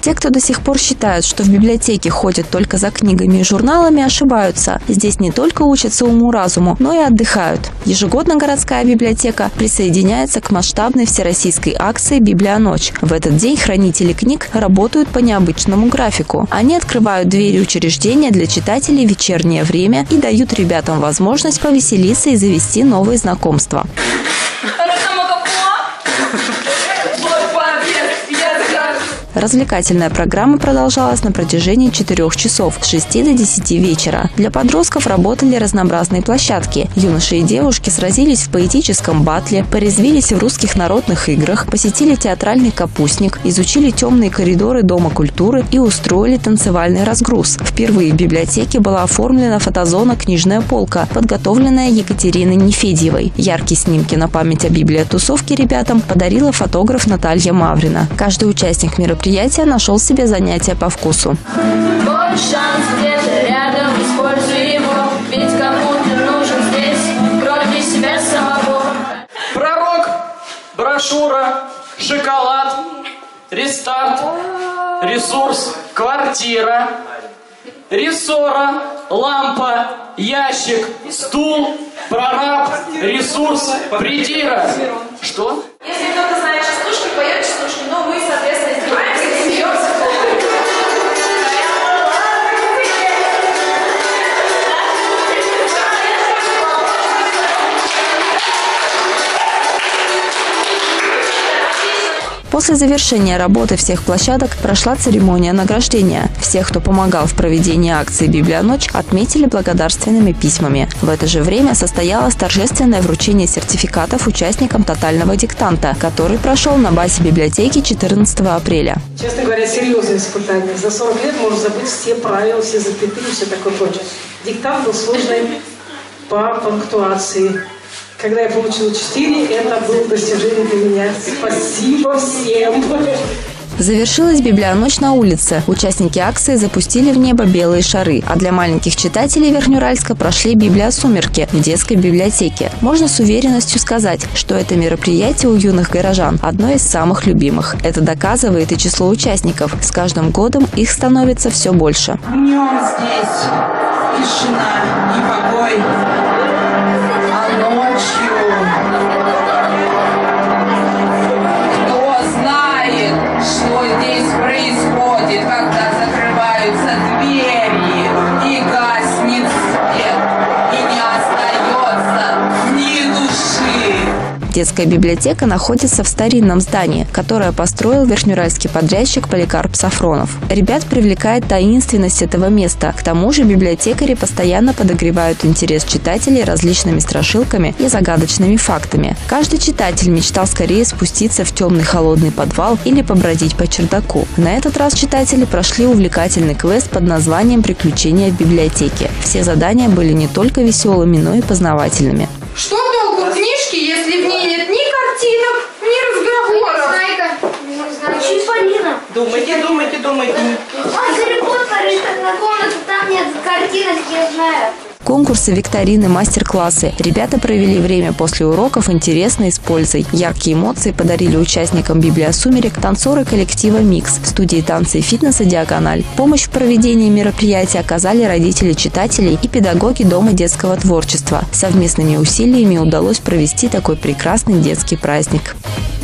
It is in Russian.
Те, кто до сих пор считают, что в библиотеке ходят только за книгами и журналами, ошибаются. Здесь не только учатся уму-разуму, но и отдыхают. Ежегодно городская библиотека присоединяется к масштабной всероссийской акции «Библионочь». В этот день хранители книг работают по необычному графику. Они открывают двери учреждения для читателей в вечернее время и дают ребятам возможность повеселиться и завести новые знакомства. Развлекательная программа продолжалась на протяжении 4 часов с 6 до 10 вечера. Для подростков работали разнообразные площадки. Юноши и девушки сразились в поэтическом батле, порезвились в русских народных играх, посетили театральный капустник, изучили темные коридоры Дома культуры и устроили танцевальный разгруз. Впервые в библиотеке была оформлена фотозона «Книжная полка», подготовленная Екатериной Нефедьевой. Яркие снимки на память о библиотусовке ребятам подарила фотограф Наталья Маврина. Каждый участник мероприятия нашел себе занятие по вкусу. Вот шанс где-то рядом, используй его, ведь кому ты нужен здесь, кроме себя самого. Пророк, брошюра, шоколад, рестарт, ресурс, квартира, рессора, лампа, ящик, стул, прораб, ресурс, придира. Что? Если кто-то знает частушки, поет частушки, но мы, соответственно, издеваемся и смеемся. После завершения работы всех площадок прошла церемония награждения. Всех, кто помогал в проведении акции «Библионочь», отметили благодарственными письмами. В это же время состоялось торжественное вручение сертификатов участникам тотального диктанта, который прошел на базе библиотеки 14 апреля. Честно говоря, серьезное испытание. За 40 лет можно забыть все правила, все запятые и все такое прочее. Диктант был сложный по пунктуации. Когда я получила 4, это было достижение для меня. Спасибо всем! Завершилась «Библионочь» на улице. Участники акции запустили в небо белые шары, а для маленьких читателей Верхнеуральска прошли «Библиосумерки» в детской библиотеке. Можно с уверенностью сказать, что это мероприятие у юных горожан одно из самых любимых. Это доказывает и число участников. С каждым годом их становится все больше. Днем здесь тишина и покой, а ночью... Что здесь происходит, когда закрываются двери и гаснет свет, и не остается ни души. Детская библиотека находится в старинном здании, которое построил верхнеуральский подрядчик Поликарп Сафронов. Ребят привлекает таинственность этого места. К тому же библиотекари постоянно подогревают интерес читателей различными страшилками и загадочными фактами. Каждый читатель мечтал скорее спуститься в темный холодный подвал или побродить по чердаку. На этот раз читатели прошли увлекательный квест под названием «Приключения в библиотеке». Все задания были не только веселыми, но и познавательными. Что толку книжки, если в ней нет ни картинок, ни разговоров? Чиполлино. Думайте. А Гарри Поттер, это на комнату, там нет картинок, я знаю. Конкурсы, викторины, мастер-классы. Ребята провели время после уроков интересно и с пользой. Яркие эмоции подарили участникам «Библиосумерек» танцоры коллектива «Микс» студии танца и фитнеса «Диагональ». Помощь в проведении мероприятия оказали родители читателей и педагоги Дома детского творчества. Совместными усилиями удалось провести такой прекрасный детский праздник.